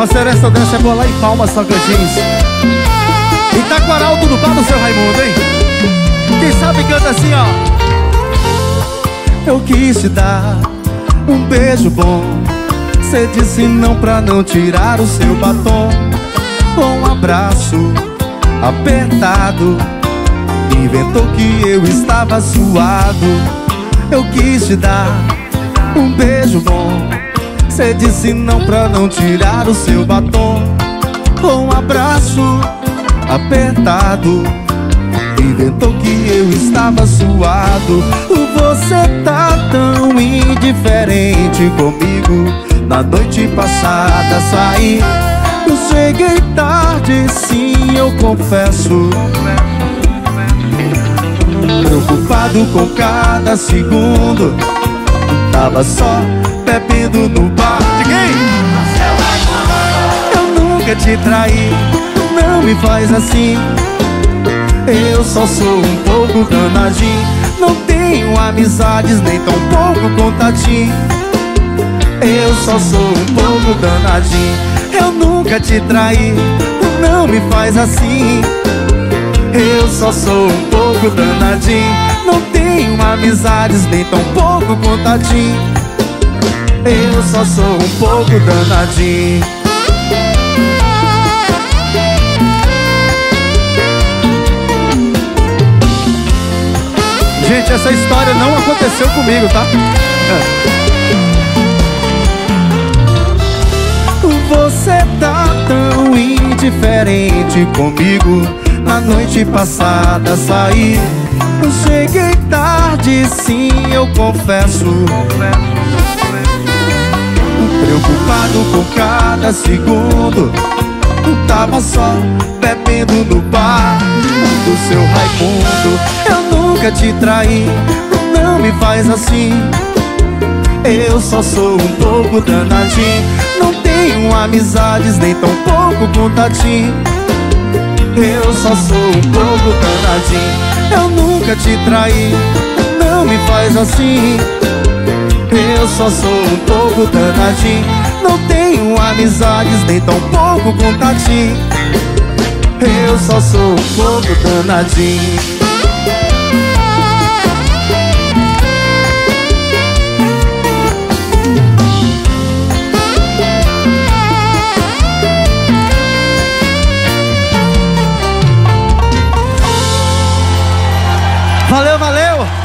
Fazer essa dança é boa lá em Palmas, Tocantins. Itaquaral, do bar do seu Raimundo, hein? Quem sabe canta assim, ó. Eu quis te dar um beijo bom. Cê disse não pra não tirar o seu batom. Um abraço apertado, inventou que eu estava suado. Eu quis te dar um beijo bom. Cê disse não pra não tirar o seu batom. Um abraço apertado, inventou que eu estava suado. Você tá tão indiferente comigo. Na noite passada saí, eu cheguei tarde, sim, eu confesso. Preocupado com cada segundo, tava só bebendo no bar. De quem? Eu nunca te traí, não me faz assim. Eu só sou um pouco danadinho. Não tenho amizades, nem tão pouco contatinho. Eu só sou um pouco danadinho. Eu nunca te traí, não me faz assim. Eu só sou um pouco danadinho. Não tenho amizades, nem tão pouco contatinho. Eu só sou um pouco danadinho. Gente, essa história não aconteceu comigo, tá? Você tá tão indiferente comigo. Na noite passada saí, eu cheguei tarde, sim, eu confesso. Preocupado com cada segundo, tava só bebendo no bar do seu Raimundo. Eu nunca te traí, não me faz assim. Eu só sou um pouco danadinho. Não tenho amizades, nem tão pouco contatinho. Eu só sou um pouco danadinho. Eu nunca te traí, não me faz assim. Eu só sou um pouco danadinho. Não tenho amizades, nem tão pouco contatinho. Eu só sou um pouco danadinho. Valeu, valeu!